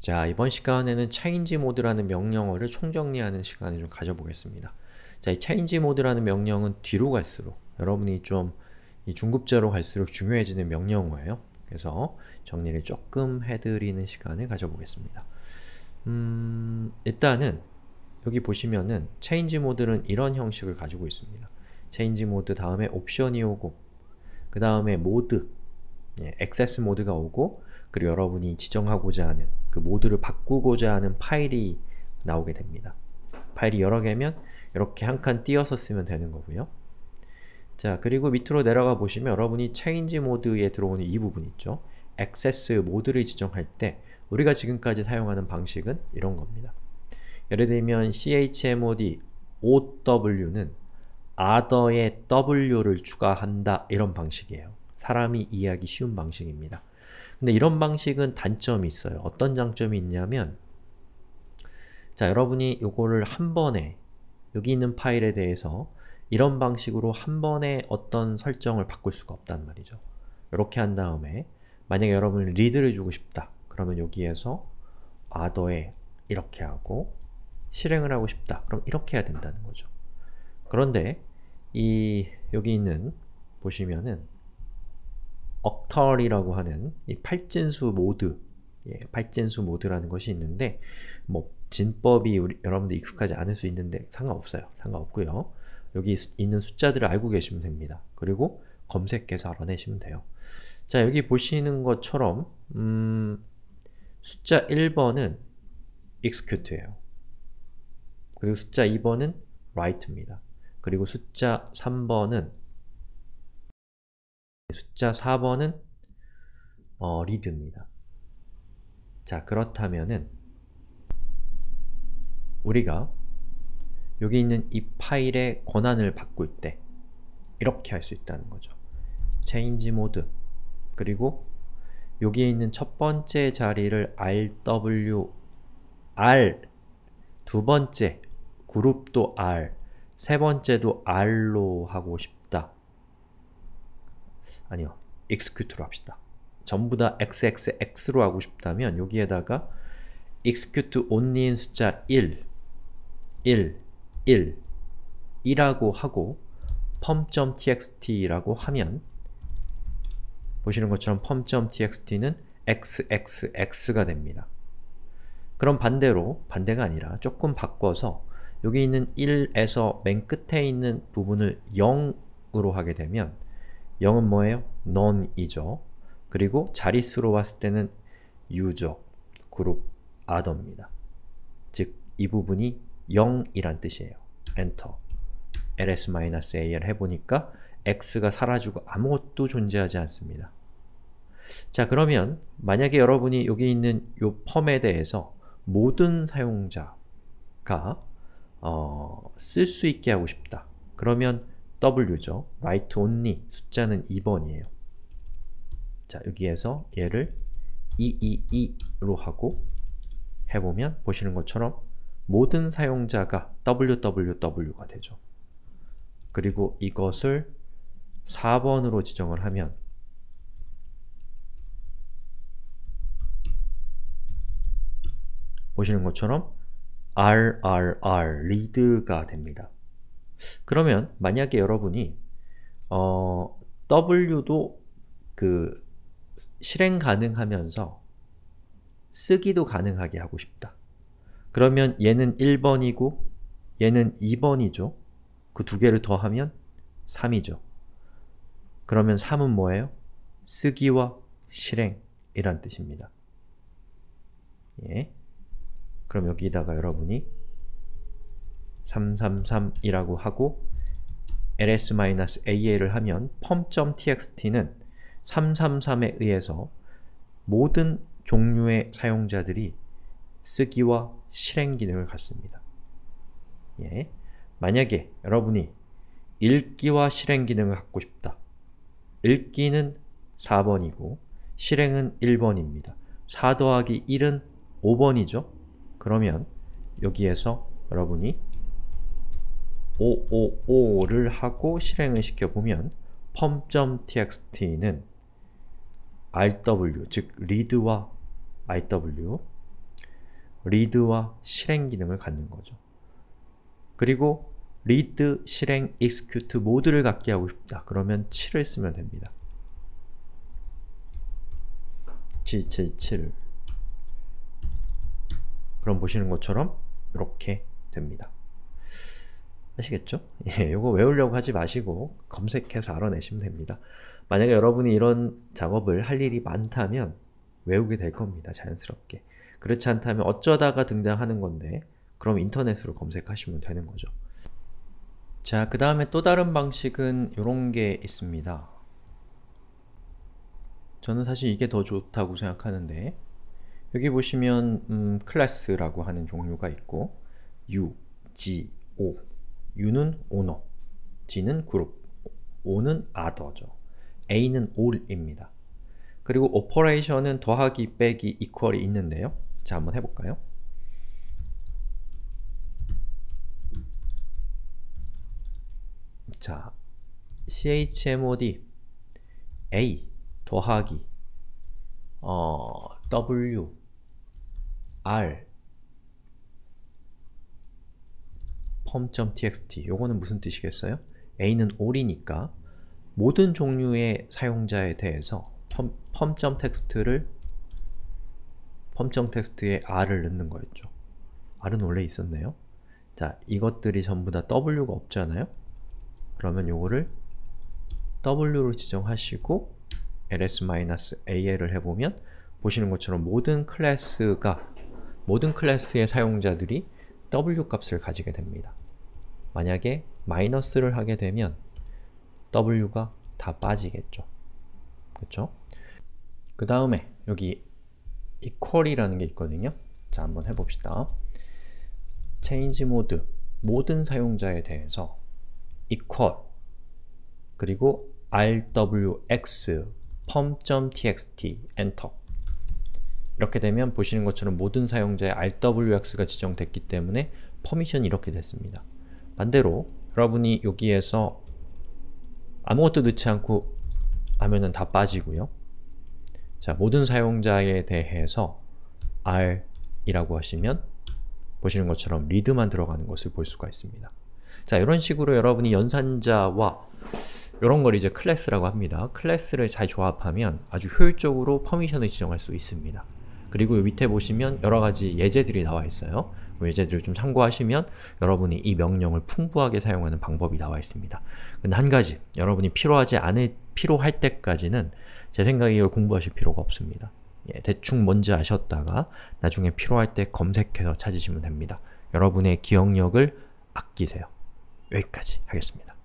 자, 이번 시간에는 change mode라는 명령어를 총정리하는 시간을 좀 가져보겠습니다. 자, 이 change mode라는 명령은 뒤로 갈수록 여러분이 좀 이 중급자로 갈수록 중요해지는 명령어예요. 그래서 정리를 조금 해드리는 시간을 가져보겠습니다. 일단은 여기 보시면은 change mode는 이런 형식을 가지고 있습니다. change mode 다음에 옵션이 오고 그 다음에 mode, 액세스 모드가 오고 그리고 여러분이 지정하고자 하는 그 모드를 바꾸고자 하는 파일이 나오게 됩니다. 파일이 여러 개면 이렇게 한 칸 띄어서 쓰면 되는 거고요. 자, 그리고 밑으로 내려가 보시면 여러분이 change 모드에 들어오는 이 부분 있죠? 액세스 모드를 지정할 때 우리가 지금까지 사용하는 방식은 이런 겁니다. 예를 들면 chmod OW는 other에 w를 추가한다 이런 방식이에요. 사람이 이해하기 쉬운 방식입니다. 근데 이런 방식은 단점이 있어요. 어떤 장점이 있냐면 자, 여러분이 요거를 한 번에 여기 있는 파일에 대해서 이런 방식으로 한 번에 어떤 설정을 바꿀 수가 없단 말이죠. 이렇게 한 다음에 만약에 여러분이 리드를 주고 싶다. 그러면 여기에서 other에 이렇게 하고 실행을 하고 싶다. 그럼 이렇게 해야 된다는 거죠. 그런데 여기 있는 보시면은 octal이라고 하는 이 팔진수 모드, 팔진수 모드라는 것이 있는데 뭐 진법이 여러분들 익숙하지 않을 수 있는데 상관없어요. 상관없고요. 여기 있는 숫자들을 알고 계시면 됩니다. 그리고 검색해서 알아내시면 돼요. 자, 여기 보시는 것처럼 숫자 1번은 execute예요. 그리고 숫자 2번은 write입니다. 그리고 숫자 3번은 숫자 4번은 read입니다. 자, 그렇다면은 우리가 여기 있는 이 파일의 권한을 바꿀 때 이렇게 할 수 있다는 거죠. change mode 그리고 여기에 있는 첫 번째 자리를 rw, r 두 번째 그룹도 r 세 번째도 r로 하고 싶다. 아니요, execute로 합시다. 전부 다 xxx로 하고 싶다면 여기에다가 execute only인 숫자 1, 1이라고 하고 pom.txt라고 하면 보시는 것처럼 pom.txt는 xxx가 됩니다. 그럼 반대로, 반대가 아니라 조금 바꿔서 여기 있는 1에서 맨 끝에 있는 부분을 0으로 하게 되면 0은 뭐예요? none이죠. 그리고 자릿수로 봤을 때는 user, 그룹, other입니다. 즉, 이 부분이 0이란 뜻이에요. 엔터 ls-al 해보니까 x가 사라지고 아무것도 존재하지 않습니다. 자, 그러면 만약에 여러분이 여기 있는 요 펌에 대해서 모든 사용자가 쓸 수 있게 하고 싶다. 그러면 w죠. write only 숫자는 2번이에요. 자, 여기에서 얘를 222로 하고 해보면 보시는 것처럼 모든 사용자가 www가 되죠. 그리고 이것을 4번으로 지정을 하면 보시는 것처럼 read가 됩니다. 그러면 만약에 여러분이 w도 그 실행 가능하면서 쓰기도 가능하게 하고 싶다. 그러면 얘는 1번이고 얘는 2번이죠. 그 두 개를 더하면 3이죠. 그러면 3은 뭐예요? 쓰기와 실행이란 뜻입니다. 예. 그럼 여기다가 여러분이 333이라고 하고 ls-al을 하면 pom.txt는 333에 의해서 모든 종류의 사용자들이 쓰기와 실행 기능을 갖습니다. 예. 만약에 여러분이 읽기와 실행 기능을 갖고 싶다. 읽기는 4번이고 실행은 1번입니다. 4 더하기 1은 5번이죠? 그러면 여기에서 여러분이 555를 하고 실행을 시켜보면 pom.txt는 rw, 즉 read와 rw read와 실행 기능을 갖는 거죠. 그리고 read, 실행, execute 모두를 갖게 하고 싶다. 그러면 7을 쓰면 됩니다. 777 그럼 보시는 것처럼 이렇게 됩니다. 아시겠죠? 예, 이거 외우려고 하지 마시고 검색해서 알아내시면 됩니다. 만약에 여러분이 이런 작업을 할 일이 많다면 외우게 될 겁니다. 자연스럽게. 그렇지 않다면 어쩌다가 등장하는 건데 그럼 인터넷으로 검색하시면 되는 거죠. 자, 그 다음에 또 다른 방식은 이런 게 있습니다. 저는 사실 이게 더 좋다고 생각하는데 여기 보시면 클래스라고 하는 종류가 있고 U, G, O U는 owner, G는 group, O는 other죠. A는 all입니다. 그리고 operation은 더하기, 빼기, equal이 있는데요. 자, 한번 해볼까요? 자, chmod A 더하기 W R pom.txt 요거는 무슨 뜻이겠어요? A는 all이니까 모든 종류의 사용자에 대해서 pom.txt에 R을 넣는 거였죠. R은 원래 있었네요. 자, 이것들이 전부 다 W가 없잖아요? 그러면 요거를 W로 지정하시고 ls-al을 해보면 보시는 것처럼 모든 클래스의 사용자들이 W 값을 가지게 됩니다. 만약에 마이너스를 하게 되면 W가 다 빠지겠죠. 그쵸? 그 다음에 여기 equal이라는 게 있거든요. 자, 한번 해봅시다. change mode 모든 사용자에 대해서 equal 그리고 rwx pom.txt enter 이렇게 되면 보시는 것처럼 모든 사용자의 rwx가 지정됐기 때문에 퍼미션이 이렇게 됐습니다. 반대로 여러분이 여기에서 아무것도 넣지 않고 하면은 다 빠지고요. 자, 모든 사용자에 대해서 r이라고 하시면 보시는 것처럼 read만 들어가는 것을 볼 수가 있습니다. 자, 이런 식으로 여러분이 연산자와 이런 걸 이제 클래스라고 합니다. 클래스를 잘 조합하면 아주 효율적으로 퍼미션을 지정할 수 있습니다. 그리고 밑에 보시면 여러가지 예제들이 나와 있어요. 그 예제들을 좀 참고하시면 여러분이 이 명령을 풍부하게 사용하는 방법이 나와 있습니다. 근데 한 가지, 여러분이 필요할 때까지는 제 생각에 이걸 공부하실 필요가 없습니다. 예, 대충 뭔지 아셨다가 나중에 필요할 때 검색해서 찾으시면 됩니다. 여러분의 기억력을 아끼세요. 여기까지 하겠습니다.